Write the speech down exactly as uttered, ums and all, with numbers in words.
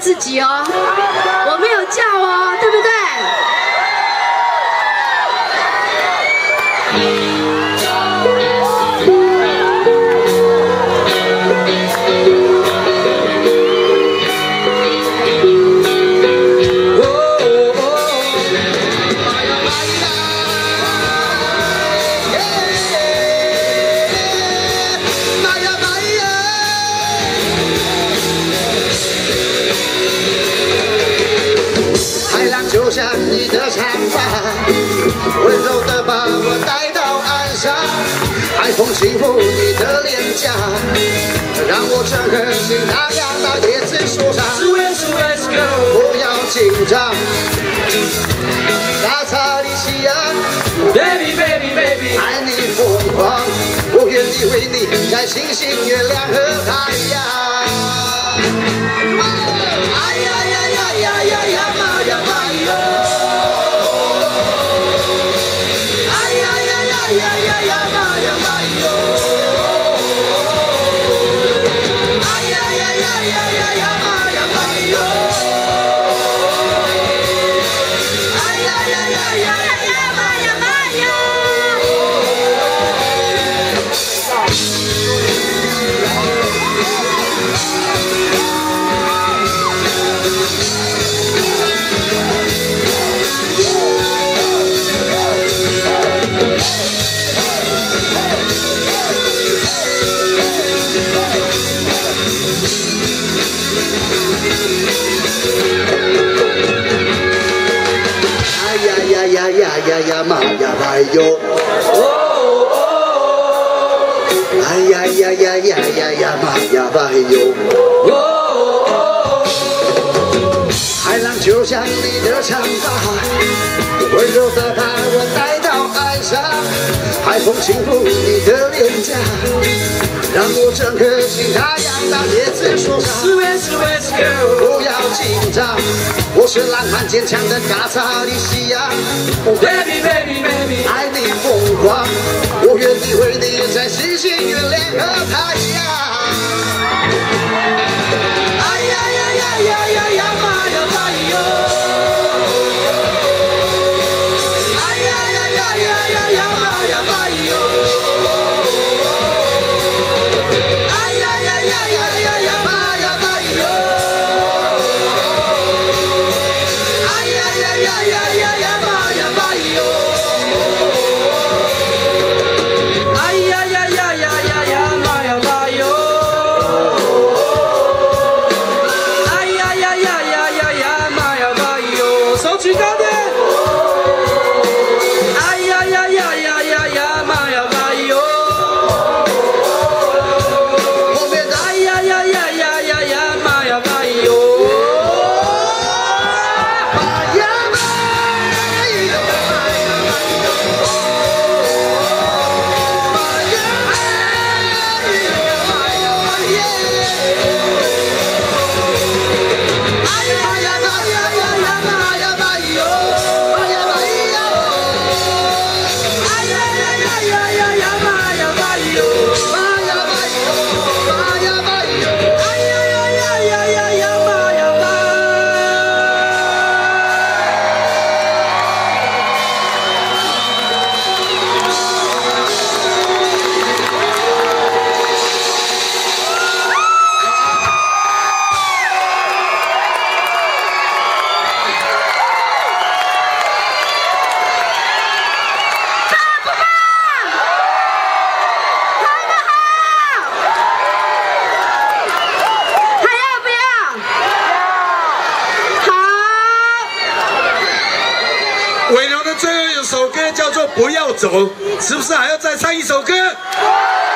自己哦，我没有叫哦，对不对？ 就像你的长发，温柔地把我带到岸上，海风轻拂你的脸颊，让我整个心荡漾到椰子树上。不要紧张，大查理西亚 ，Baby Baby Baby， 爱你疯狂，我愿意为你摘星星、月亮和太阳。哎呀呀呀呀呀呀妈呀妈！呀呀呀呀妈呀哎呦！哎呀呀呀呀呀呀妈呀哎呦！海浪就像你的长发，温柔地把我带到岸上，海风轻拂你的脸颊，让我整颗心荡漾到椰子树上。不要紧张，我是浪漫坚强的嘎查利西亚。Baby baby baby， 爱你疯狂，我愿意为你摘星星、月亮和太阳。哎呀呀呀呀呀呀妈呀妈哟！哎呀呀呀呀呀呀妈呀妈哟！哎呀呀呀呀呀呀妈呀妈哟！哎呀呀呀呀呀呀妈呀妈哟！哎呀呀呀呀呀呀妈呀妈哟！哎呀呀呀呀呀呀妈呀妈哟！手举高点！哎呀呀呀呀呀呀妈呀妈哟！后面的哎呀呀呀呀呀呀妈呀妈哟！妈呀妈哟！妈呀妈哟！耶！哎呀呀妈呀呀呀妈呀妈哟！妈呀妈哟！哎呀呀呀呀呀呀妈呀妈哟！妈呀妈哟！妈呀妈哟！哎呀呀呀呀呀呀妈呀妈！ 还要不要？好。 伟龙的最后一首歌叫做《不要走》，是不是还要再唱一首歌？